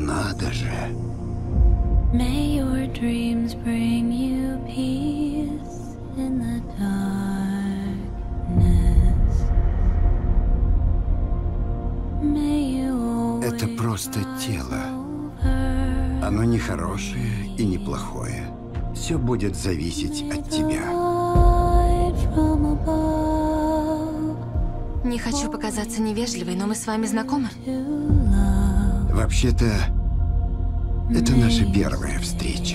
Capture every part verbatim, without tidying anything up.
Надо же. May your dreams bring you peace in the darkness. May you Это просто тело. Оно не хорошее и не плохое. Все будет зависеть от тебя. Не хочу показаться невежливой, но мы с вами знакомы? Вообще-то, это наша первая встреча.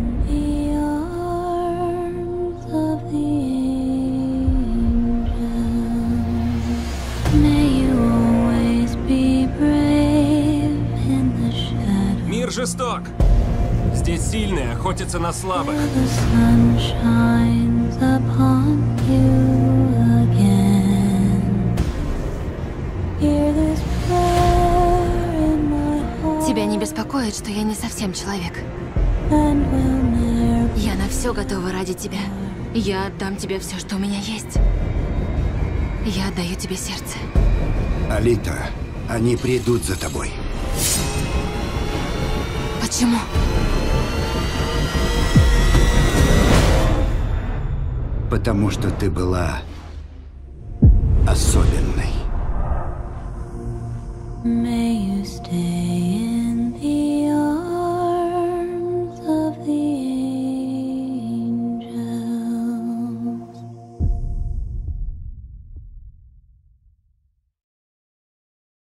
Мир жесток. Здесь сильные охотятся на слабых. Тебя не беспокоит, что я не совсем человек? Я на все готова ради тебя. Я отдам тебе все, что у меня есть. Я отдаю тебе сердце. Алита, они придут за тобой. Почему? Потому что ты была особенной. May you stay.